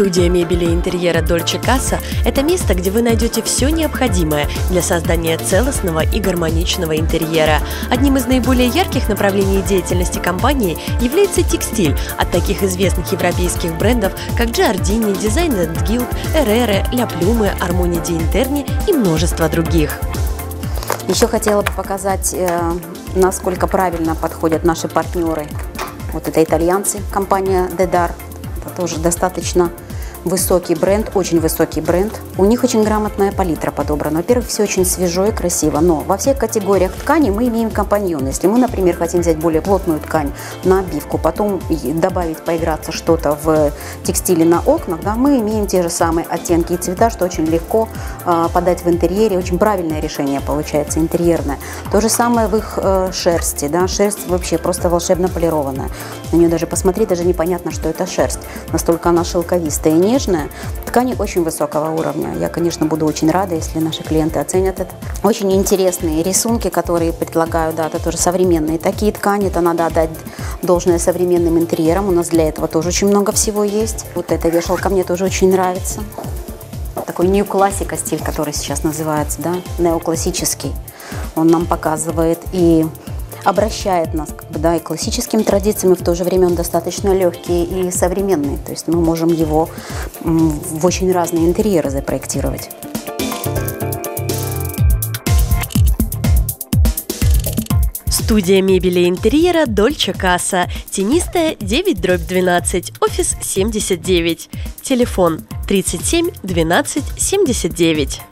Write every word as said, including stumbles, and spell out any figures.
Студия мебели и интерьера Dolce Casa – это место, где вы найдете все необходимое для создания целостного и гармоничного интерьера. Одним из наиболее ярких направлений деятельности компании является текстиль от таких известных европейских брендов, как Giardini, Design энд Guild, Herrera, La Plume, Armoni di Interni и множество других. Еще хотела бы показать, насколько правильно подходят наши партнеры. Вот это итальянцы, компания Dedar. Это тоже достаточно высокий бренд, очень высокий бренд. У них очень грамотная палитра подобрана. Во-первых, все очень свежо и красиво, но во всех категориях ткани мы имеем компаньоны. Если мы, например, хотим взять более плотную ткань на обивку, потом добавить, поиграться что-то в текстиле на окнах, да, мы имеем те же самые оттенки и цвета, что очень легко э, подать в интерьере. Очень правильное решение получается, интерьерное. То же самое в их э, шерсти. Да, шерсть вообще просто волшебно полированная. На нее даже посмотреть, даже непонятно, что это шерсть. Настолько она шелковистая и нежная. Ткани очень высокого уровня. Я, конечно, буду очень рада, если наши клиенты оценят это. Очень интересные рисунки, которые предлагаю, да, это тоже современные такие ткани. Это надо отдать должное современным интерьерам. У нас для этого тоже очень много всего есть. Вот эта вешалка мне тоже очень нравится. Такой неоклассика стиль, который сейчас называется, да, неоклассический. Он нам показывает и обращает нас, как бы, да, и к классическим традициям, и в то же время он достаточно легкий и современный. То есть мы можем его в очень разные интерьеры запроектировать. Студия мебели и интерьера Dolce Casa. Тенистая, девять дробь двенадцать, офис семьдесят девять. Телефон тридцать семь двенадцать семьдесят девять.